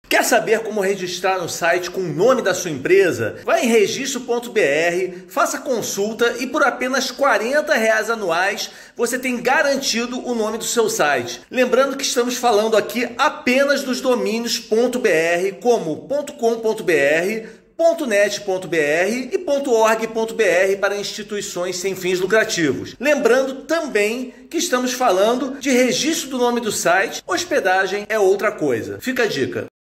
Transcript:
Quer saber como registrar no site com o nome da sua empresa? Vai em registro.br, faça consulta e por apenas R$40 anuais você tem garantido o nome do seu site. Lembrando que estamos falando aqui apenas dos domínios .br, como .com.br, .net.br e .org.br para instituições sem fins lucrativos. Lembrando também que estamos falando de registro do nome do site, hospedagem é outra coisa. Fica a dica.